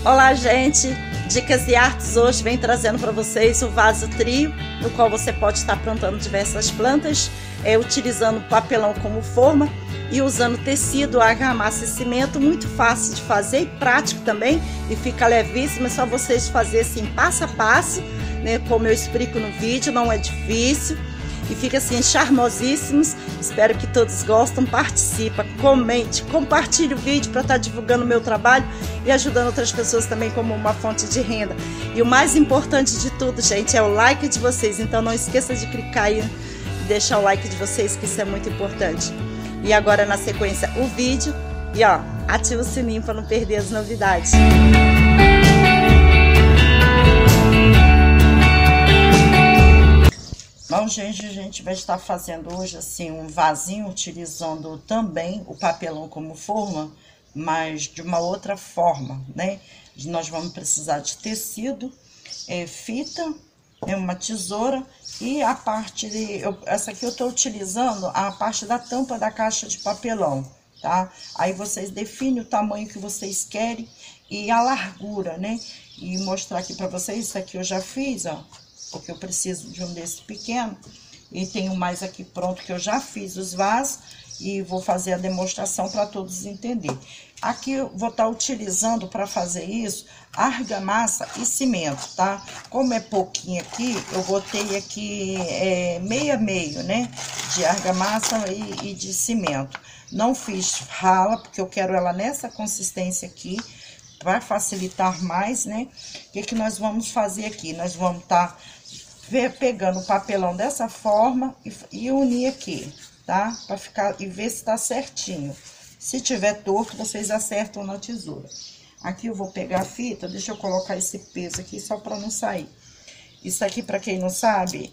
Olá, gente! Dicas e Artes hoje vem trazendo para vocês o vaso trio, no qual você pode estar plantando diversas plantas, utilizando papelão como forma e usando tecido, argamassa e cimento. Muito fácil de fazer e prático também, e fica levíssimo. É só vocês fazerem assim passo a passo, né, como eu explico no vídeo, não é difícil. E fica assim charmosíssimos. Espero que todos gostem. Participa, comente, compartilhe o vídeo para estar divulgando o meu trabalho e ajudando outras pessoas também como uma fonte de renda. E o mais importante de tudo, gente, é o like de vocês. Então não esqueça de clicar aí e deixar o like de vocês, que isso é muito importante. E agora na sequência o vídeo e ó, ativa o sininho para não perder as novidades. Bom, gente, a gente vai estar fazendo hoje assim um vasinho, utilizando também o papelão como forma, mas de uma outra forma, né? Nós vamos precisar de tecido, fita, uma tesoura e a parte de... essa aqui eu tô utilizando a parte da tampa da caixa de papelão, tá? Aí vocês definem o tamanho que vocês querem e a largura, né? E mostrar aqui pra vocês, isso aqui eu já fiz, ó. Porque eu preciso de um desse pequeno. E tenho mais aqui pronto, que eu já fiz os vasos. E vou fazer a demonstração para todos entenderem. Aqui eu vou estar utilizando para fazer isso argamassa e cimento, tá? Como é pouquinho aqui, eu botei aqui meio, né? De argamassa e de cimento. Não fiz rala, porque eu quero ela nessa consistência aqui, para facilitar mais, né? O que nós vamos fazer aqui? Nós vamos estar pegando o papelão dessa forma e unir aqui, tá? Para ficar e ver se tá certinho. Se tiver torto, vocês acertam na tesoura. Aqui eu vou pegar a fita, deixa eu colocar esse peso aqui só para não sair. Isso aqui, para quem não sabe,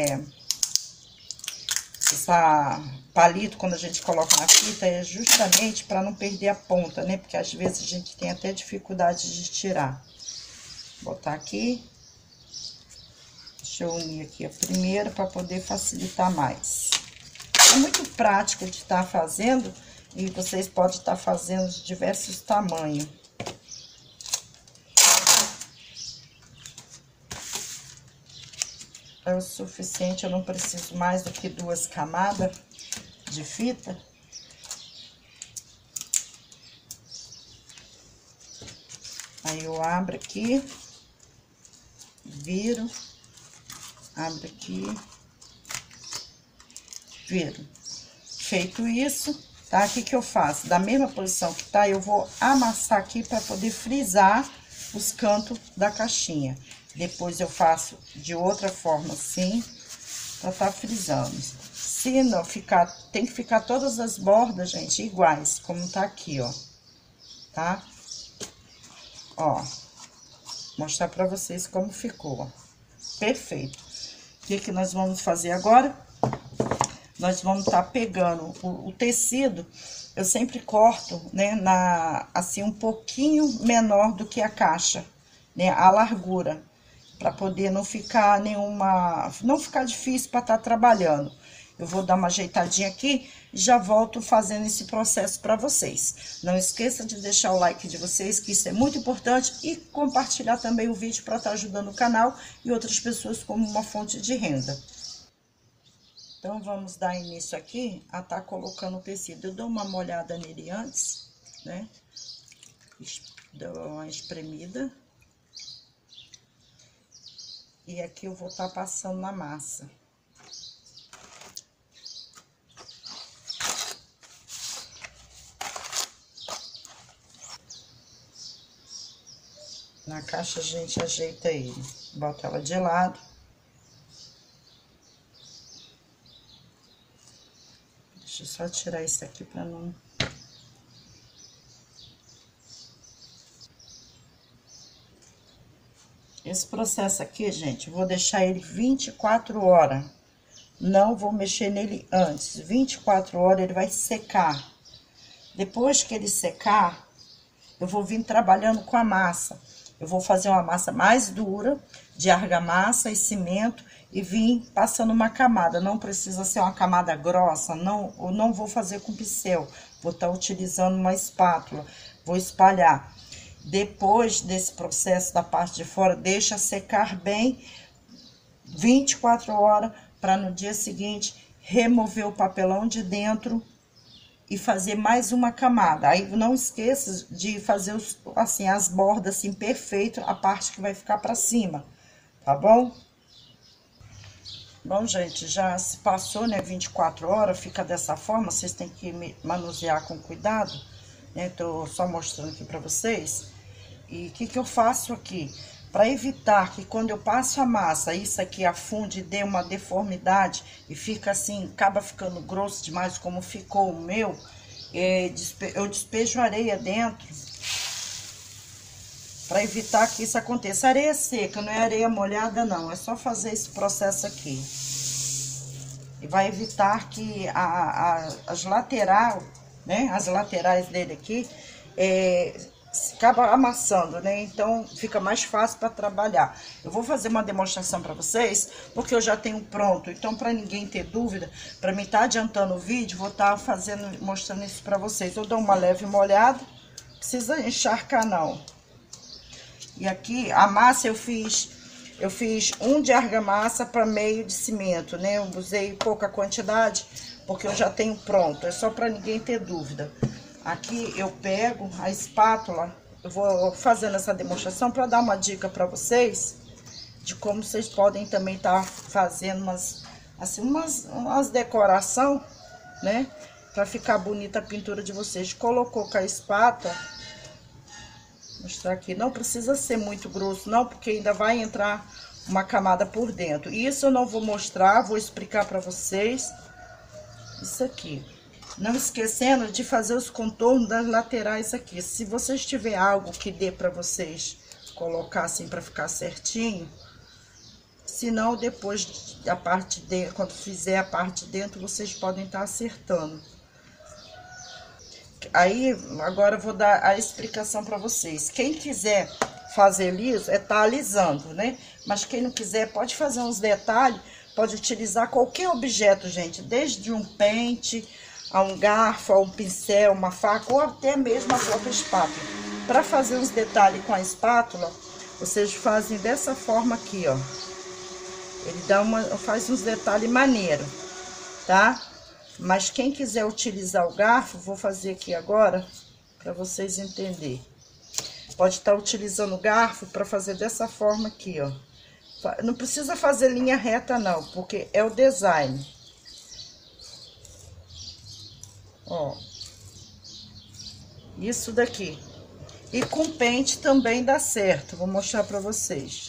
essa palito, quando a gente coloca na fita, é justamente para não perder a ponta, né? Porque às vezes a gente tem até dificuldade de tirar. Vou botar aqui. Deixa eu unir aqui a primeira para poder facilitar mais. É muito prático de estar fazendo e vocês podem estar fazendo de diversos tamanhos. É o suficiente, eu não preciso mais do que 2 camadas de fita. Aí eu abro aqui, viro, abro aqui, viro. Feito isso, tá? O que eu faço? Da mesma posição que tá, eu vou amassar aqui para poder frisar os cantos da caixinha. Depois eu faço de outra forma assim, pra tá frisando. Se não ficar, tem que ficar todas as bordas, gente, iguais, como tá aqui, ó. Tá? Ó. Mostrar pra vocês como ficou, ó. Perfeito. O que nós vamos fazer agora? Nós vamos estar pegando o tecido, eu sempre corto, né, assim, um pouquinho menor do que a caixa, né, a largura, para poder não ficar não ficar difícil para estar trabalhando. Eu vou dar uma ajeitadinha aqui e já volto fazendo esse processo para vocês. Não esqueça de deixar o like de vocês, que isso é muito importante, e compartilhar também o vídeo para estar ajudando o canal e outras pessoas como uma fonte de renda. Então, vamos dar início aqui a estar colocando o tecido. Eu dou uma molhada nele antes, né? Dou uma espremida. E aqui eu vou estar passando na massa. Na caixa a gente ajeita ele, bota ela de lado. Deixa eu só tirar isso aqui pra não... Esse processo aqui, gente, eu vou deixar ele 24 horas. Não vou mexer nele antes. 24 horas ele vai secar. Depois que ele secar, eu vou vir trabalhando com a massa. Eu vou fazer uma massa mais dura, de argamassa e cimento, e vim passando uma camada. Não precisa ser uma camada grossa, eu não vou fazer com pincel. Vou estar utilizando uma espátula, vou espalhar. Depois desse processo da parte de fora, deixa secar bem 24 horas para no dia seguinte remover o papelão de dentro e fazer mais uma camada. Aí não esqueça de fazer assim, as bordas assim perfeito, a parte que vai ficar para cima, tá bom? Bom, gente, já se passou, né, 24 horas, fica dessa forma, vocês têm que manusear com cuidado, né? Tô só mostrando aqui para vocês. E o que eu faço aqui? Para evitar que quando eu passo a massa, isso aqui afunde e dê uma deformidade e fica assim, acaba ficando grosso demais, como ficou o meu, eu despejo areia dentro, para evitar que isso aconteça. Areia seca, não é areia molhada não, é só fazer esse processo aqui. E vai evitar que as laterais, né, as laterais dele aqui, acaba amassando, né? Então fica mais fácil para trabalhar. Eu vou fazer uma demonstração para vocês, porque eu já tenho pronto. Então, para ninguém ter dúvida, para mim estar adiantando o vídeo, vou estar mostrando isso para vocês. Eu dou uma leve molhada, precisa encharcar não. E aqui a massa eu fiz 1 de argamassa para meio de cimento, né? Eu usei pouca quantidade, porque eu já tenho pronto. É só para ninguém ter dúvida. Aqui eu pego a espátula, eu vou fazendo essa demonstração para dar uma dica para vocês de como vocês podem também estar fazendo umas decoração, né? Para ficar bonita a pintura de vocês. Colocou com a espátula, vou mostrar aqui, não precisa ser muito grosso não, porque ainda vai entrar uma camada por dentro. Isso eu não vou mostrar, vou explicar para vocês isso aqui. Não esquecendo de fazer os contornos das laterais aqui. Se vocês tiver algo que dê para vocês colocar assim para ficar certinho, senão depois a parte de quando fizer a parte de dentro, vocês podem estar acertando. Aí agora eu vou dar a explicação para vocês. Quem quiser fazer liso, tá alisando, né? Mas quem não quiser pode fazer uns detalhes, pode utilizar qualquer objeto, gente, desde um pente a um garfo, a um pincel, uma faca ou até mesmo a própria espátula. Para fazer uns detalhes com a espátula, vocês fazem dessa forma aqui, ó. Ele faz uns detalhes maneiro, tá? Mas quem quiser utilizar o garfo, vou fazer aqui agora para vocês entenderem. Pode estar utilizando o garfo para fazer dessa forma aqui, ó. Não precisa fazer linha reta não, porque é o design. Ó, isso daqui. E com pente também dá certo, vou mostrar pra vocês.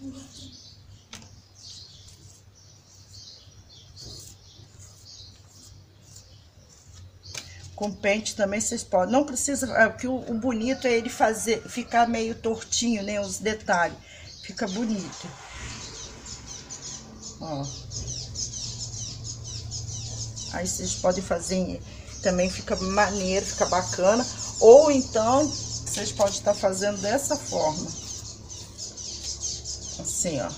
Com pente também vocês podem, não precisa, que o bonito é ele ficar meio tortinho, né, os detalhes, fica bonito. Ó. Aí vocês podem fazer, também fica maneiro, fica bacana. Ou então, vocês podem estar fazendo dessa forma. Assim, ó.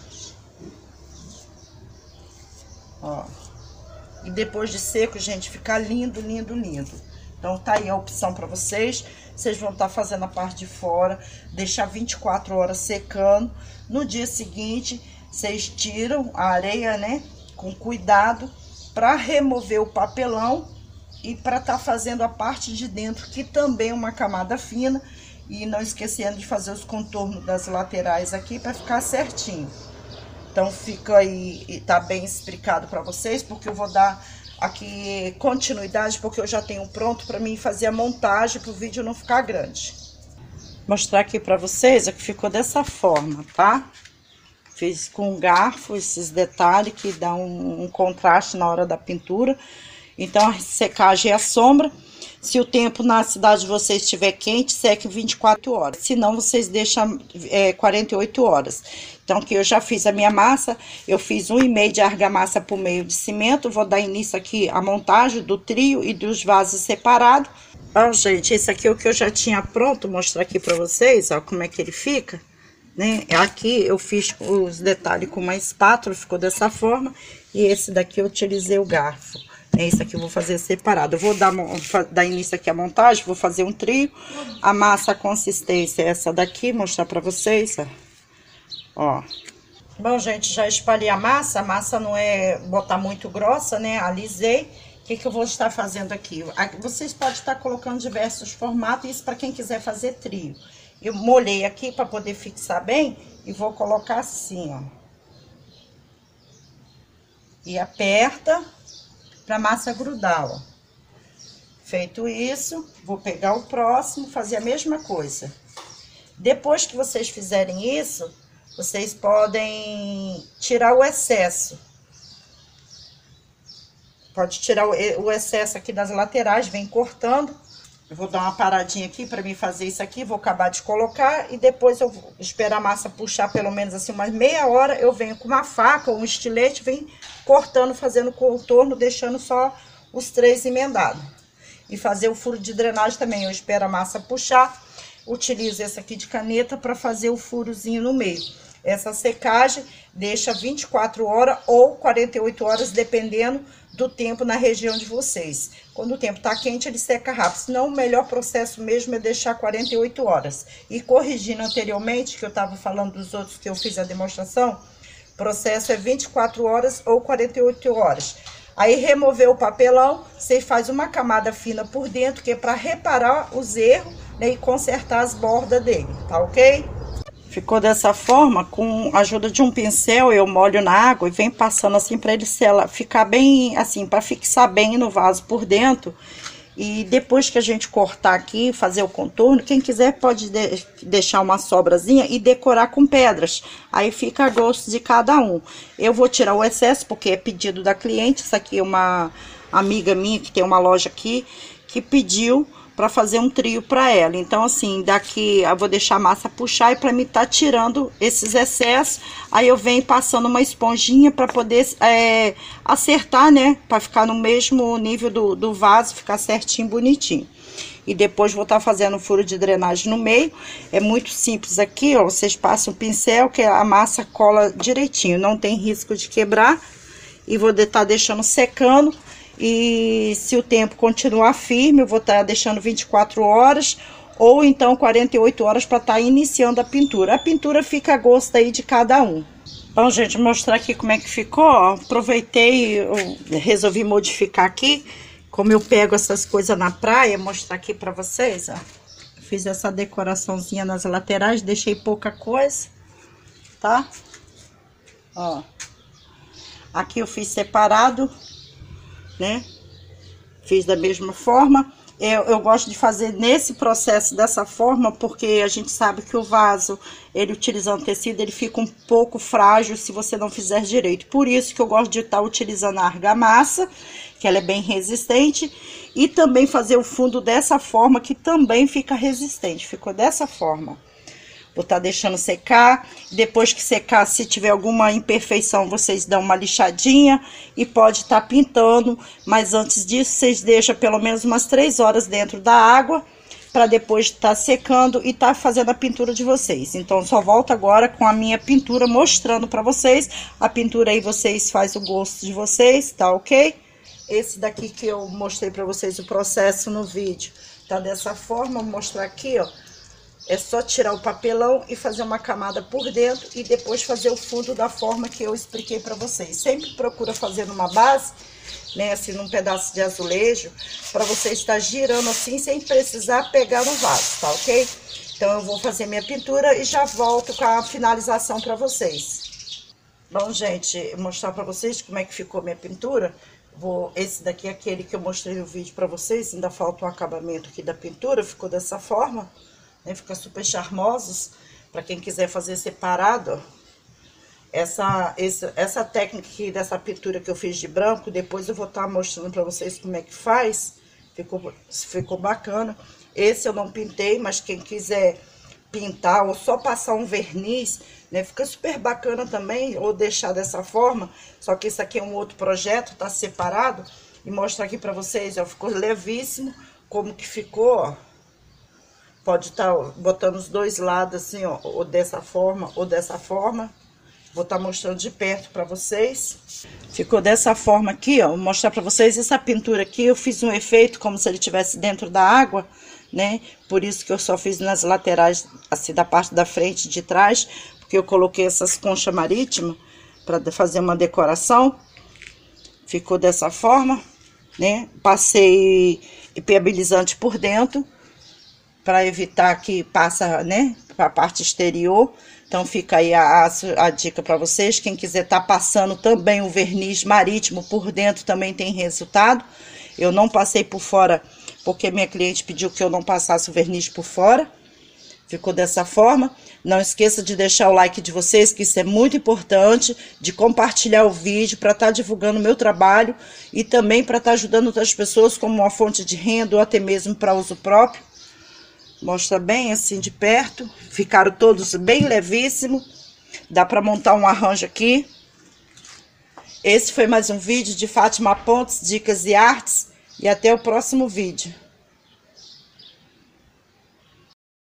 Ó. E depois de seco, gente, fica lindo, lindo, lindo. Então, tá aí a opção pra vocês. Vocês vão estar fazendo a parte de fora, deixar 24 horas secando. No dia seguinte, vocês tiram a areia, né, com cuidado, pra remover o papelão e para estar fazendo a parte de dentro, que também é uma camada fina. E não esquecendo de fazer os contornos das laterais aqui para ficar certinho. Então fica aí, tá bem explicado para vocês, porque eu vou dar aqui continuidade, porque eu já tenho pronto para mim fazer a montagem para o vídeo não ficar grande. Mostrar aqui para vocês, é que ficou dessa forma, tá? Fiz com garfo esses detalhes que dão um contraste na hora da pintura. Então, a secagem é a sombra. Se o tempo na cidade de vocês estiver quente, seque 24 horas. Se não, vocês deixam 48 horas. Então, aqui eu já fiz a minha massa. Eu fiz 1,5 de argamassa por meio de cimento. Vou dar início aqui à montagem do trio e dos vasos separados. Ó, gente, esse aqui é o que eu já tinha pronto. Vou mostrar aqui pra vocês, ó, como é que ele fica, né? Aqui eu fiz os detalhes com uma espátula, ficou dessa forma. E esse daqui eu utilizei o garfo. Esse aqui eu vou fazer separado. Eu vou dar início aqui à montagem, vou fazer um trio. A massa, a consistência é essa daqui, mostrar pra vocês, ó. Bom, gente, já espalhei a massa não é botar muito grossa, né? Alisei. O que eu vou estar fazendo aqui? Vocês podem estar colocando diversos formatos, isso para quem quiser fazer trio. Eu molhei aqui para poder fixar bem e vou colocar assim, ó. E aperta pra massa grudar, ó. Feito isso, vou pegar o próximo, fazer a mesma coisa. Depois que vocês fizerem isso, vocês podem tirar o excesso. Pode tirar o excesso aqui das laterais, vem cortando. Eu vou dar uma paradinha aqui pra mim fazer isso aqui, vou acabar de colocar e depois eu vou esperar a massa puxar pelo menos assim umas meia hora. Eu venho com uma faca ou um estilete, venho cortando, fazendo contorno, deixando só os 3 emendados. E fazer o furo de drenagem também, eu espero a massa puxar, utilizo esse aqui de caneta para fazer o furozinho no meio. Essa secagem deixa 24 horas ou 48 horas, dependendo do tempo na região de vocês. Quando o tempo tá quente, ele seca rápido. Senão, o melhor processo mesmo é deixar 48 horas. E corrigindo anteriormente, que eu tava falando dos outros que eu fiz a demonstração, o processo é 24 horas ou 48 horas. Aí, remover o papelão, você faz uma camada fina por dentro, que é para reparar os erros, né, e consertar as bordas dele, tá ok? Ficou dessa forma, com a ajuda de um pincel, eu molho na água e venho passando assim para ele ficar bem, assim, para fixar bem no vaso por dentro. E depois que a gente cortar aqui, fazer o contorno, quem quiser pode deixar uma sobrazinha e decorar com pedras. Aí fica a gosto de cada um. Eu vou tirar o excesso, porque é pedido da cliente. Isso aqui é uma amiga minha que tem uma loja aqui, que pediu para fazer um trio para ela. Então, assim, daqui eu vou deixar a massa puxar e para mim tá tirando esses excessos. Aí eu venho passando uma esponjinha para poder acertar, né? Para ficar no mesmo nível do vaso, ficar certinho, bonitinho. E depois vou estar fazendo um furo de drenagem no meio. É muito simples aqui, ó. Vocês passam o pincel que a massa cola direitinho, não tem risco de quebrar. E vou estar deixando secando. E se o tempo continuar firme, eu vou estar deixando 24 horas ou então 48 horas para estar iniciando a pintura. A pintura fica a gosto aí de cada um. Bom, gente, mostrar aqui como é que ficou, ó. Aproveitei, eu resolvi modificar aqui, como eu pego essas coisas na praia, mostrar aqui para vocês, ó. Fiz essa decoraçãozinha nas laterais, deixei pouca coisa, tá? Ó. Aqui eu fiz separado, né? Fiz da mesma forma. Eu gosto de fazer nesse processo dessa forma, porque a gente sabe que o vaso, ele utilizando tecido, ele fica um pouco frágil se você não fizer direito. Por isso que eu gosto de estar utilizando a argamassa, que ela é bem resistente, e também fazer o fundo dessa forma, que também fica resistente. Ficou dessa forma. Vou estar deixando secar. Depois que secar, se tiver alguma imperfeição, vocês dão uma lixadinha e pode estar pintando. Mas antes disso, vocês deixam pelo menos umas 3 horas dentro da água, para depois estar secando e estar fazendo a pintura de vocês. Então, só volto agora com a minha pintura, mostrando para vocês. A pintura aí vocês fazem o gosto de vocês, tá ok? Esse daqui que eu mostrei para vocês o processo no vídeo, tá dessa forma. Vou mostrar aqui, ó. É só tirar o papelão e fazer uma camada por dentro e depois fazer o fundo da forma que eu expliquei para vocês. Sempre procura fazer numa base, né, assim, num pedaço de azulejo, para você estar girando assim sem precisar pegar no vaso, tá ok? Então eu vou fazer minha pintura e já volto com a finalização para vocês. Bom, gente, mostrar para vocês como é que ficou minha pintura. Esse daqui é aquele que eu mostrei no vídeo para vocês, ainda falta um acabamento aqui da pintura, ficou dessa forma. Fica super charmosos, para quem quiser fazer separado, ó. Essa técnica aqui dessa pintura que eu fiz de branco, depois eu vou estar mostrando para vocês como é que faz. Ficou bacana. Esse eu não pintei, mas quem quiser pintar ou só passar um verniz, né, fica super bacana também, ou deixar dessa forma. Só que esse aqui é um outro projeto, tá separado. E mostrar aqui para vocês, ó, ficou levíssimo, como que ficou, ó. Pode estar botando os dois lados assim, ó, ou dessa forma ou dessa forma. Vou estar mostrando de perto para vocês. Ficou dessa forma aqui, ó. Vou mostrar para vocês essa pintura aqui. Eu fiz um efeito como se ele estivesse dentro da água, né? Por isso que eu só fiz nas laterais, assim, da parte da frente e de trás, porque eu coloquei essas conchas marítimas para fazer uma decoração. Ficou dessa forma, né? Passei impermeabilizante por dentro para evitar que passa, né, para a parte exterior. Então fica aí a dica para vocês. Quem quiser tá passando também o verniz marítimo por dentro também tem resultado. Eu não passei por fora porque minha cliente pediu que eu não passasse o verniz por fora. Ficou dessa forma. Não esqueça de deixar o like de vocês, que isso é muito importante, de compartilhar o vídeo para estar divulgando o meu trabalho e também para estar ajudando outras pessoas como uma fonte de renda ou até mesmo para uso próprio. Mostra bem assim de perto. Ficaram todos bem levíssimos. Dá para montar um arranjo aqui. Esse foi mais um vídeo de Fátima Pontes, Dicas e Artes. E até o próximo vídeo.